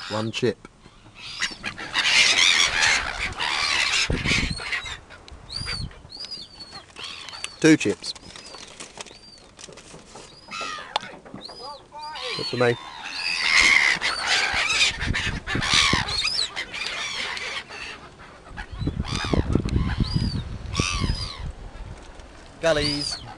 1 chip. Two chips. Good for me. Gullies.